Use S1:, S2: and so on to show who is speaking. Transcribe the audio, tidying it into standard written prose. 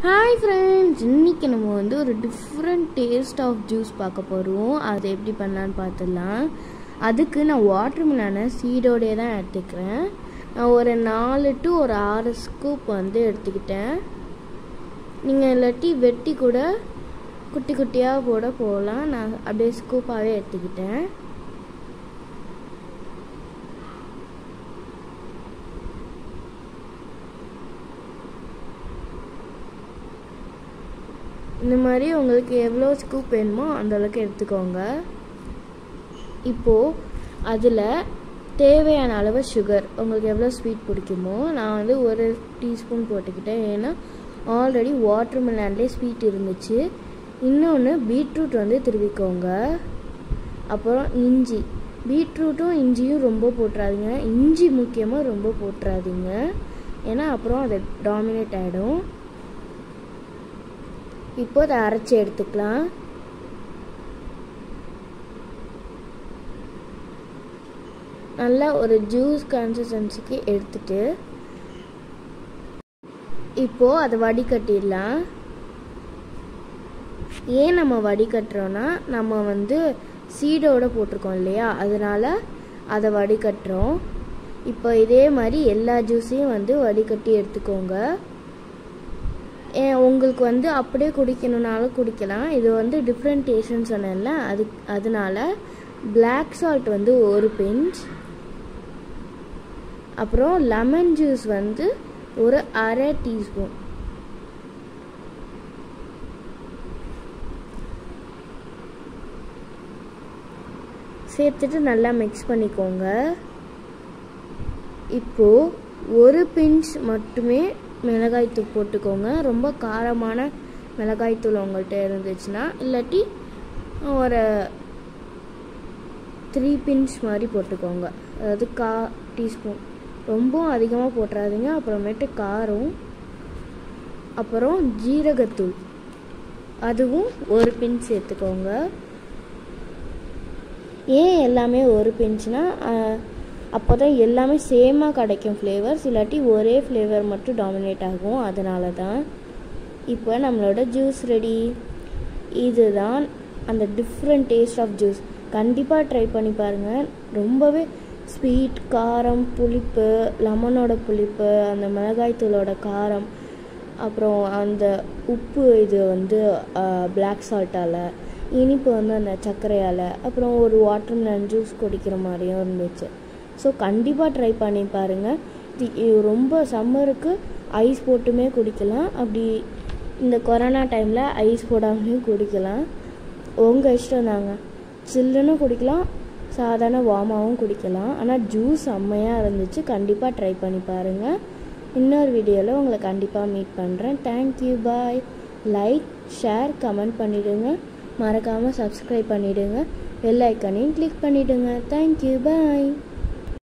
S1: Hi friends, இன்னைக்கு நம்ம வந்து ஒரு டிஃப்ரெண்ட் டேஸ்ட் ஆஃப் ஜூஸ் பார்க்க போகிறோம். அதை எப்படி பண்ணலான்னு பார்த்துடலாம். அதுக்கு நான் வாட்டர்மெலனை சீடோடே தான் எடுத்துக்கிறேன். நான் ஒரு 4 to 6 ஸ்கூப் வந்து எடுத்துக்கிட்டேன். நீங்கள் இல்லாட்டி வெட்டி கூட குட்டி குட்டியாக போடலாம். நான் அப்படியே ஸ்கூப்பாகவே எடுத்துக்கிட்டேன். இந்த மாதிரி உங்களுக்கு எவ்வளோ ஸ்கூப் வேணுமோ அந்த அளவுக்கு எடுத்துக்கோங்க. இப்போது அதில் தேவையான அளவு சுகர், உங்களுக்கு எவ்வளோ ஸ்வீட் பிடிக்குமோ, நான் வந்து 1 டீஸ்பூன் போட்டுக்கிட்டேன். ஏன்னா ஆல்ரெடி வாட்டர்மெலன்லேயே ஸ்வீட் இருந்துச்சு. இன்னொன்று பீட்ரூட் வந்து திருவிக்கோங்க. அப்புறம் இஞ்சி, பீட்ரூட்டும் இஞ்சியும் ரொம்ப போட்டுறாதீங்க. இஞ்சி முக்கியமாக ரொம்ப போட்டுறாதீங்க, ஏன்னா அப்புறம் அது டாமினேட் ஆகிடும். இப்போ அதை அரைச்சி எடுத்துக்கலாம். நல்லா ஒரு ஜூஸ் கன்சிஸ்டன்சிக்கு எடுத்துட்டு இப்போது அதை வடிகட்டிடலாம். ஏன் நம்ம வடிகட்டுறோன்னா, நம்ம வந்து சீடோடு போட்டிருக்கோம் இல்லையா, அதனால் அதை வடிகட்டுறோம். இப்போ இதே மாதிரி எல்லா ஜூஸையும் வந்து வடிகட்டி எடுத்துக்கோங்க. உங்களுக்கு வந்து அப்படியே குடிக்கணுன்னாலும் குடிக்கலாம். இது வந்து டிஃப்ரெண்ட் டேஸ்ட்னு சொன்னேன்ல, அதனால பிளாக் சால்ட் வந்து 1 பிஞ்ச், அப்புறம் லெமன் ஜூஸ் வந்து ஒரு 1/2 டீஸ்பூன், சேர்த்துட்டு நல்லா மிக்ஸ் பண்ணிக்கோங்க. இப்போது 1 பிஞ்ச் மட்டுமே மிளகாய்த்தூள் போட்டுக்கோங்க. ரொம்ப காரமான மிளகாய்த்தூள் உங்கள்கிட்ட இருந்துச்சுன்னா, இல்லாட்டி ஒரு 3 பிஞ்ச் மாதிரி போட்டுக்கோங்க. அதாவது டீஸ்பூன். ரொம்ப அதிகமாக போட்டுறாதீங்க, அப்புறமேட்டு காரம். அப்புறம் ஜீரகத்தூள், அதுவும் 1 பிஞ்ச் சேர்த்துக்கோங்க. ஏன் எல்லாமே 1 பிஞ்ச்னா, அப்போ தான் எல்லாமே சேமாக கிடைக்கும் ஃப்ளேவர்ஸ், இல்லாட்டி ஒரே ஃப்ளேவர் மட்டும் டாமினேட் ஆகும். அதனால தான். இப்போ நம்மளோட ஜூஸ் ரெடி. இதுதான் அந்த டிஃப்ரெண்ட் டேஸ்ட் ஆஃப் ஜூஸ். கண்டிப்பாக ட்ரை பண்ணி பாருங்கள். ரொம்பவே ஸ்வீட், காரம், புளிப்பு, லெமனோட புளிப்பு, அந்த மிளகாய்த்தூளோட காரம், அப்புறம் அந்த உப்பு, இது வந்து பிளாக் சால்ட்டால், இனிப்பு வந்து அந்த சர்க்கரையால், அப்புறம் ஒரு வாட்டர்மெலன் ஜூஸ் குடிக்கிற மாதிரியும் இருந்துச்சு. ஸோ கண்டிப்பாக ட்ரை பண்ணி பாருங்கள். இது ரொம்ப சம்மருக்கு ஐஸ் போட்டுமே குடிக்கலாம். அப்படி இந்த கொரோனா டைமில் ஐஸ் போடாமலையும் குடிக்கலாம். உங்கள் இஷ்டம் தாங்க. சில்லுன்னு குடிக்கலாம், சாதாரண வார்மாகவும் குடிக்கலாம். ஆனால் ஜூஸ் செம்மையாக இருந்துச்சு. கண்டிப்பாக ட்ரை பண்ணி பாருங்கள். இன்னொரு வீடியோவில் உங்களை கண்டிப்பாக மீட் பண்ணுறேன். Thank you, bye. Like, share, comment பண்ணிவிடுங்க. மறக்காமல் சப்ஸ்கிரைப் பண்ணிவிடுங்க. பெல் ஐக்கானையும் கிளிக் பண்ணிவிடுங்க. தேங்க்யூ, பாய்.